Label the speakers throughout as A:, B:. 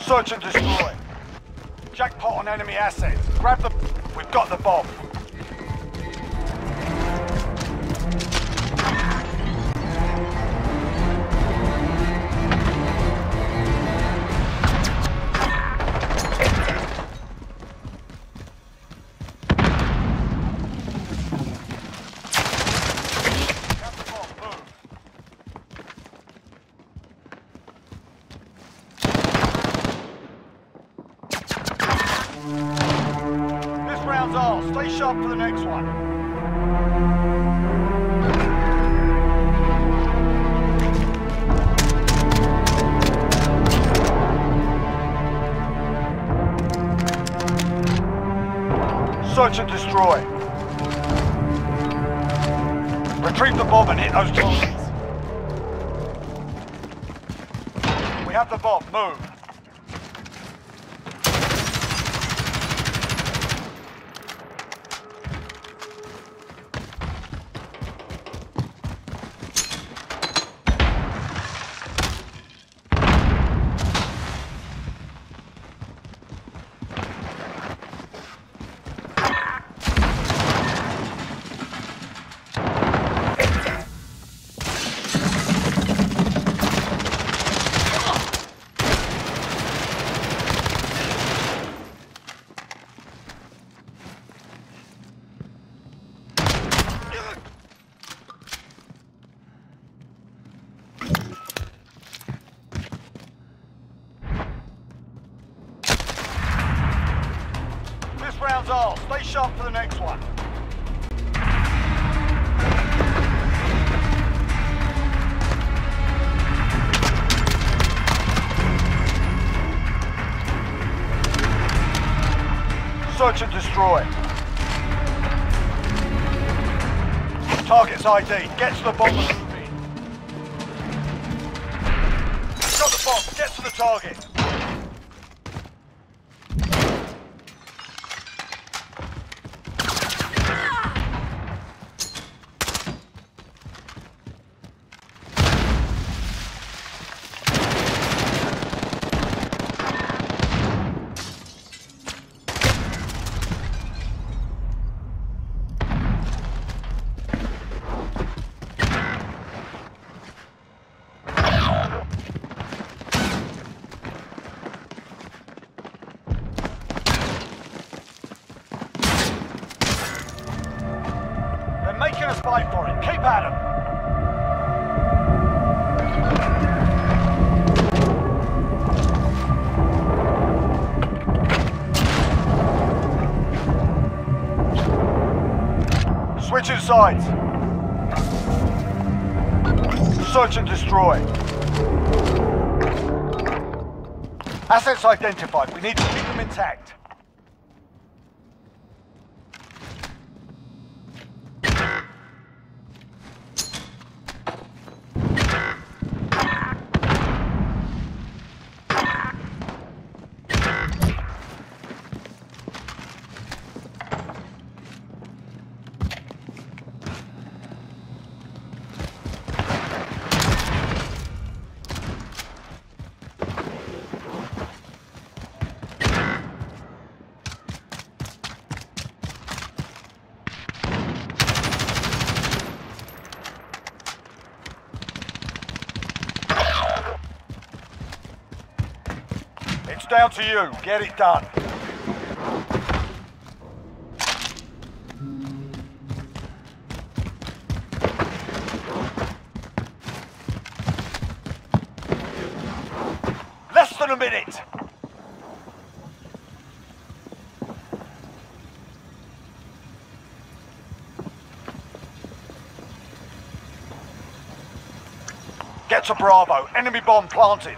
A: Search and destroy. Jackpot on enemy assets. Grab the... We've got the bomb. Stay sharp for the next one. Search and destroy. Retrieve the bomb and hit those targets. We have the bomb. Move. Round's all. Stay sharp for the next one. Search and destroy. Target's ID. Get to the bomb and move in. Got the bomb. Get to the target. Making us fight for it. Keep at them. Switching sides. Search and destroy. Assets identified. We need to keep them intact. It's down to you. Get it done. Less than a minute. Get to Bravo. Enemy bomb planted.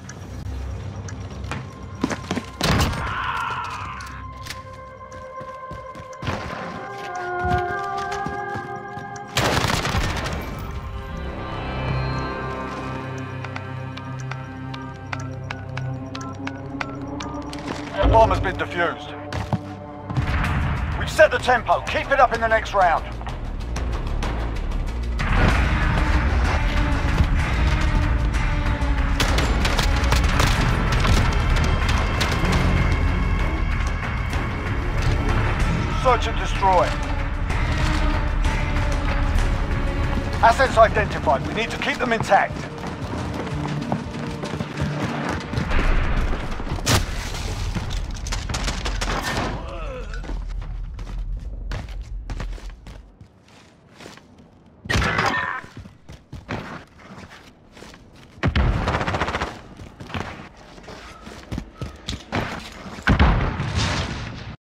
A: The bomb has been defused. We've set the tempo. Keep it up in the next round. Search and destroy. Assets identified. We need to keep them intact.